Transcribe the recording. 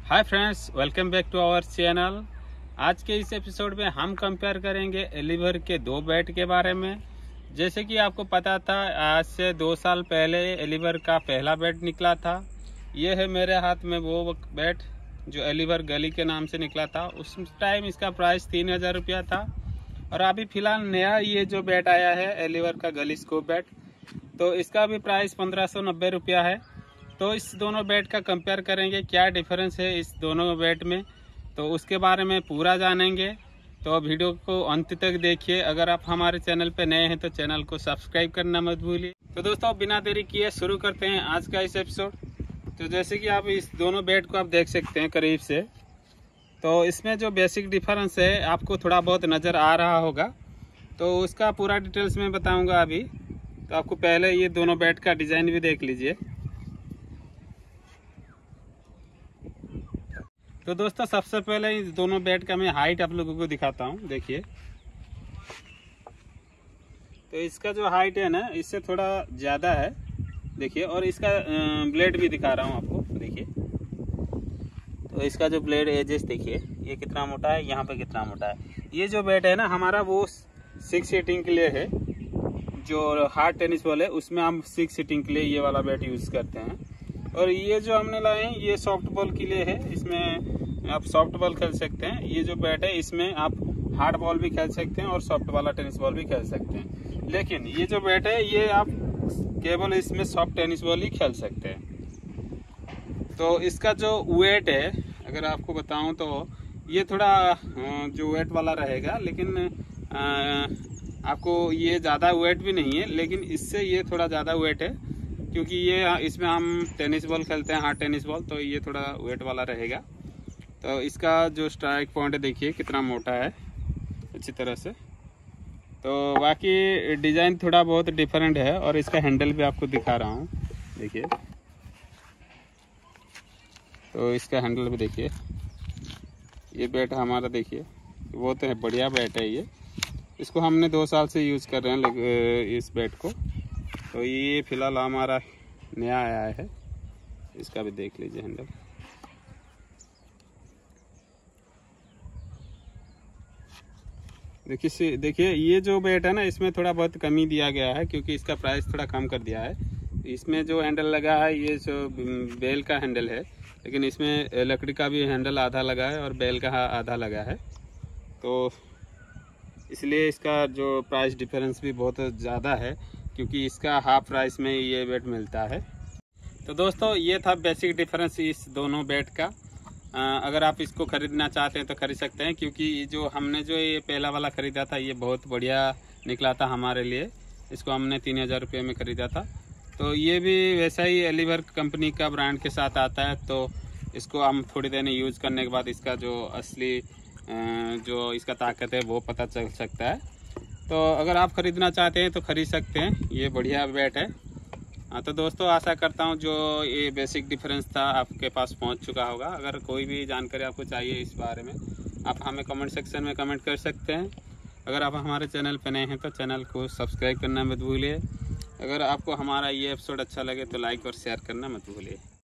Hi friends, welcome back to our channel. आज के इस एपिसोड में हम कंपेयर करेंगे एलिवर के दो बैट के बारे में। जैसे कि आपको पता था, आज से 2 साल पहले एलिवर का पहला बैट निकला था। ये है मेरे हाथ में वो बैट जो एलिवर गली के नाम से निकला था। उस टाइम इसका प्राइस 3000 रुपया था। और अभी फिलहाल नया ये जो बैट आया है एलिवर का गली स्कोप बैट, तो इसका भी प्राइस 1590 रुपया है। तो इस दोनों बैट का कंपेयर करेंगे, क्या डिफरेंस है इस दोनों बैट में, तो उसके बारे में पूरा जानेंगे। तो वीडियो को अंत तक देखिए। अगर आप हमारे चैनल पर नए हैं तो चैनल को सब्सक्राइब करना मत भूलिए। तो दोस्तों, बिना देरी किए शुरू करते हैं आज का इस एपिसोड। तो जैसे कि आप इस दोनों बैट को आप देख सकते हैं करीब से, तो इसमें जो बेसिक डिफरेंस है आपको थोड़ा बहुत नज़र आ रहा होगा। तो उसका पूरा डिटेल्स में बताऊँगा अभी। तो आपको पहले ये दोनों बैट का डिज़ाइन भी देख लीजिए। तो दोस्तों, सबसे पहले इस दोनों बैट का मैं हाइट आप लोगों को दिखाता हूँ। देखिए, तो इसका जो हाइट है ना, इससे थोड़ा ज़्यादा है। देखिए, और इसका ब्लेड भी दिखा रहा हूँ आपको। देखिए, तो इसका जो ब्लेड एजेस देखिए, ये कितना मोटा है, यहाँ पे कितना मोटा है। ये जो बैट है ना हमारा, वो 6 सीटिंग के लिए है। जो हार्ड टेनिस बॉल है उसमें हम 6 सीटिंग के लिए ये वाला बैट यूज़ करते हैं। और ये जो हमने लाए हैं ये सॉफ्ट बॉल के लिए है। इसमें आप सॉफ्ट बॉल खेल सकते हैं। ये जो बैट है इसमें आप हार्ड बॉल भी खेल सकते हैं और सॉफ्ट वाला टेनिस बॉल भी खेल सकते हैं। लेकिन ये जो बैट है ये आप केवल इसमें सॉफ्ट टेनिस बॉल ही खेल सकते हैं। तो इसका जो वेट है, अगर आपको बताऊं तो ये थोड़ा जो वेट वाला रहेगा, लेकिन आपको ये ज़्यादा वेट भी नहीं है, लेकिन इससे ये थोड़ा ज़्यादा वेट है क्योंकि ये इसमें हम टेनिस बॉल खेलते हैं, हार्ड टेनिस बॉल, तो ये थोड़ा वेट वाला रहेगा। तो इसका जो स्ट्राइक पॉइंट है देखिए कितना मोटा है अच्छी तरह से। तो बाकी डिज़ाइन थोड़ा बहुत डिफरेंट है। और इसका हैंडल भी आपको दिखा रहा हूँ। देखिए, तो इसका हैंडल भी देखिए। ये बैट हमारा देखिए, वो तो है बढ़िया बैट है ये। इसको हमने 2 साल से यूज़ कर रहे हैं इस बैट को। तो ये फिलहाल हमारा नया आया है। इसका भी देख लीजिए हैंडल। देखिए ये जो बैट है ना, इसमें थोड़ा बहुत कमी दिया गया है क्योंकि इसका प्राइस थोड़ा कम कर दिया है। इसमें जो हैंडल लगा है ये जो बेल का हैंडल है, लेकिन इसमें लकड़ी का भी हैंडल आधा लगा है और बेल का आधा लगा है। तो इसलिए इसका जो प्राइस डिफरेंस भी बहुत ज़्यादा है क्योंकि इसका हाफ प्राइस में ये बैट मिलता है। तो दोस्तों, ये था बेसिक डिफरेंस इस दोनों बैट का। अगर आप इसको ख़रीदना चाहते हैं तो ख़रीद सकते हैं, क्योंकि जो हमने जो ये पहला वाला ख़रीदा था ये बहुत बढ़िया निकला था हमारे लिए। इसको हमने 3000 रुपये में ख़रीदा था। तो ये भी वैसा ही एलिवर कंपनी का ब्रांड के साथ आता है। तो इसको हम थोड़ी देर यूज़ करने के बाद इसका जो असली जो इसका ताकत है वो पता चल सकता है। तो अगर आप ख़रीदना चाहते हैं तो ख़रीद सकते हैं, ये बढ़िया बैट है। तो दोस्तों, आशा करता हूँ जो ये बेसिक डिफरेंस था आपके पास पहुँच चुका होगा। अगर कोई भी जानकारी आपको चाहिए इस बारे में, आप हमें कमेंट सेक्शन में कमेंट कर सकते हैं। अगर आप हमारे चैनल पर नए हैं तो चैनल को सब्सक्राइब करना मत भूलिए। अगर आपको हमारा ये एपिसोड अच्छा लगे तो लाइक और शेयर करना मत भूलिए।